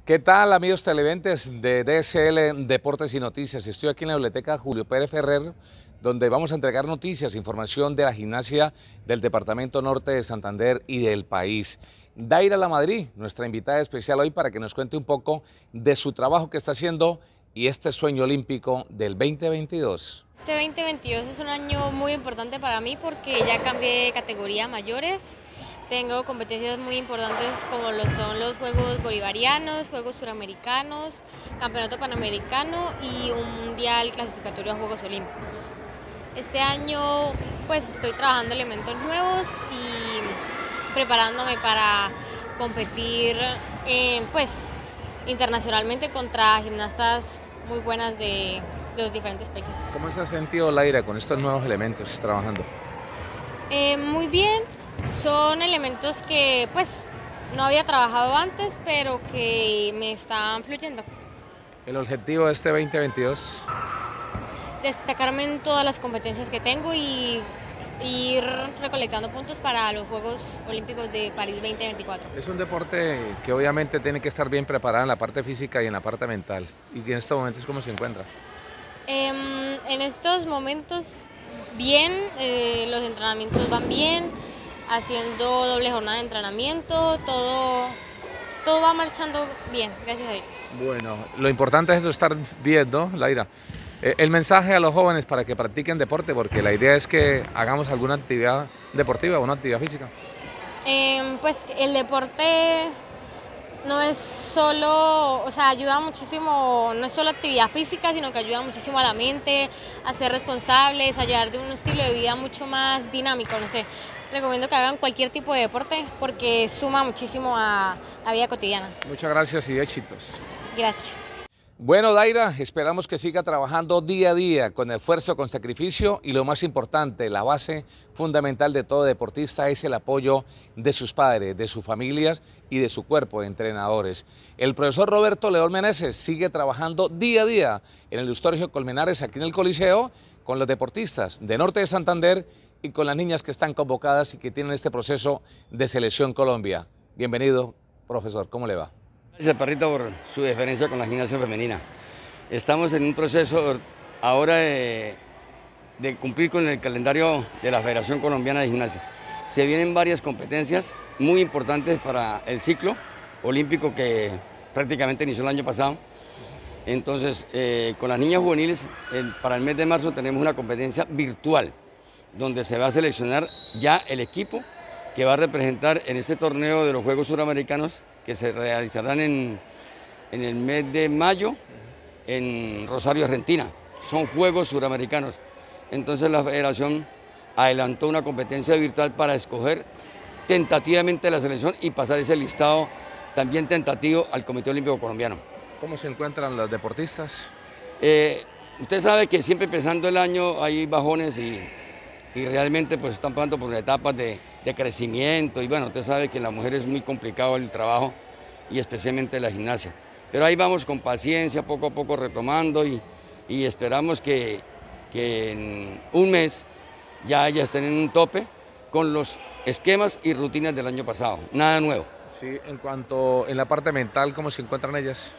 ¿Qué tal, amigos televidentes de DSL Deportes y Noticias? Estoy aquí en la biblioteca Julio Pérez Ferrer, donde vamos a entregar noticias, información de la gimnasia del departamento norte de Santander y del país. Daira Lamadrid, nuestra invitada especial hoy, para que nos cuente un poco de su trabajo que está haciendo y este sueño olímpico del 2022. Este 2022 es un año muy importante para mí porque ya cambié de categoría a mayores. Tengo competencias muy importantes como lo son los Juegos Bolivarianos, Juegos Suramericanos, Campeonato Panamericano y un Mundial clasificatorio a Juegos Olímpicos. Este año pues estoy trabajando elementos nuevos y preparándome para competir pues internacionalmente contra gimnastas muy buenas de los diferentes países. ¿Cómo se ha sentido Laira con estos nuevos elementos trabajando? Muy bien, son elementos que pues no había trabajado antes, pero que me están fluyendo. El objetivo de este 2022. Destacarme en todas las competencias que tengo y ir recolectando puntos para los Juegos Olímpicos de París 2024. Es un deporte que obviamente tiene que estar bien preparado en la parte física y en la parte mental. ¿Y en estos momentos cómo se encuentra? En estos momentos bien, los entrenamientos van bien, haciendo doble jornada de entrenamiento, todo va marchando bien, gracias a Dios. Bueno, lo importante es eso, estar bien, ¿no, Laira? El mensaje a los jóvenes para que practiquen deporte, porque la idea es que hagamos alguna actividad deportiva, una actividad física. Pues el deporte no es solo, o sea, ayuda muchísimo, no es solo actividad física, sino que ayuda muchísimo a la mente, a ser responsables, a llevar de un estilo de vida mucho más dinámico, no sé. Recomiendo que hagan cualquier tipo de deporte porque suma muchísimo a la vida cotidiana. Muchas gracias y éxitos. Gracias. Bueno, Daira, esperamos que siga trabajando día a día con esfuerzo, con sacrificio y lo más importante, la base fundamental de todo deportista es el apoyo de sus padres, de sus familias y de su cuerpo de entrenadores. El profesor Roberto León Meneses sigue trabajando día a día en el Eustorgio Colmenares aquí en el Coliseo con los deportistas de Norte de Santander y con las niñas que están convocadas y que tienen este proceso de Selección Colombia. Bienvenido, profesor, ¿cómo le va? Gracias, Parrita, por su deferencia con la gimnasia femenina. Estamos en un proceso ahora de cumplir con el calendario de la Federación Colombiana de Gimnasia. Se vienen varias competencias muy importantes para el ciclo olímpico que prácticamente inició el año pasado. Entonces, con las niñas juveniles, para el mes de marzo tenemos una competencia virtual, donde se va a seleccionar ya el equipo que va a representar en este torneo de los Juegos Suramericanos que se realizarán en el mes de mayo en Rosario, Argentina. Son Juegos Suramericanos. Entonces la Federación adelantó una competencia virtual para escoger tentativamente la selección y pasar ese listado también tentativo al Comité Olímpico Colombiano. ¿Cómo se encuentran los deportistas? Usted sabe que siempre empezando el año hay bajones y realmente pues están pasando por etapas de crecimiento y bueno, usted sabe que en la mujer es muy complicado el trabajo y especialmente la gimnasia. Pero ahí vamos con paciencia, poco a poco retomando y esperamos que en un mes ya estén en un tope con los esquemas y rutinas del año pasado, nada nuevo. Sí, en la parte mental, ¿cómo se encuentran ellas?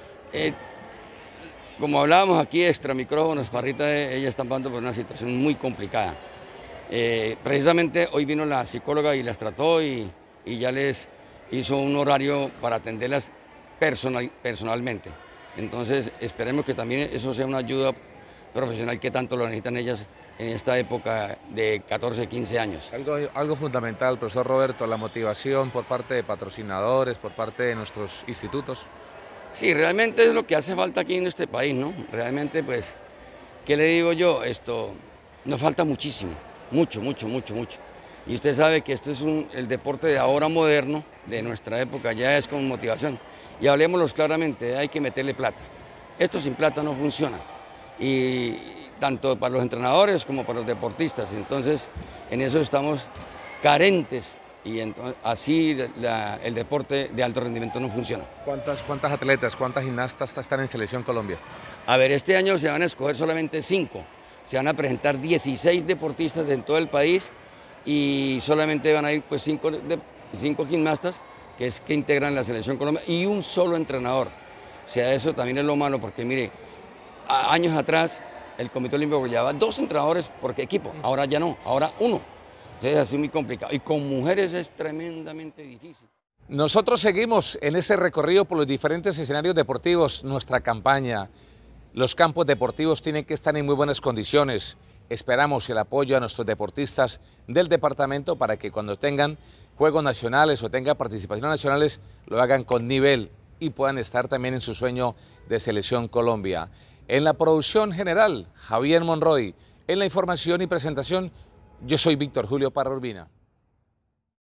Como hablábamos aquí extra micrófonos, Parrita, ellas están pasando por una situación muy complicada. Precisamente hoy vino la psicóloga y las trató y ya les hizo un horario para atenderlas personalmente. Entonces esperemos que también eso sea una ayuda profesional que tanto lo necesitan ellas en esta época de 14, 15 años. Algo fundamental, profesor Roberto, la motivación por parte de patrocinadores, por parte de nuestros institutos. Sí, realmente es lo que hace falta aquí en este país, ¿no? Realmente, pues, ¿qué le digo yo? Nos falta muchísimo. Mucho. Y usted sabe que esto es el deporte de ahora moderno, de nuestra época, ya es con motivación. Y hablemoslo claramente, hay que meterle plata. Esto sin plata no funciona. Y tanto para los entrenadores como para los deportistas. Entonces, en eso estamos carentes y entonces, así el deporte de alto rendimiento no funciona. ¿Cuántas atletas, cuántas gimnastas están en Selección Colombia? A ver, este año se van a escoger solamente 5. Se van a presentar 16 deportistas en todo el país y solamente van a ir pues 5 gimnastas que es que integran la Selección Colombia, y un solo entrenador. O sea, eso también es lo malo, porque mire, años atrás el Comité Olímpico llevaba 2 entrenadores por equipo, ahora ya no, ahora 1. Entonces es así muy complicado, y con mujeres es tremendamente difícil. Nosotros seguimos en ese recorrido por los diferentes escenarios deportivos, nuestra campaña. Los campos deportivos tienen que estar en muy buenas condiciones. Esperamos el apoyo a nuestros deportistas del departamento para que cuando tengan juegos nacionales o tengan participaciones nacionales lo hagan con nivel y puedan estar también en su sueño de Selección Colombia. En la producción general, Javier Monroy. En la información y presentación, yo soy Víctor Julio Parra Urbina.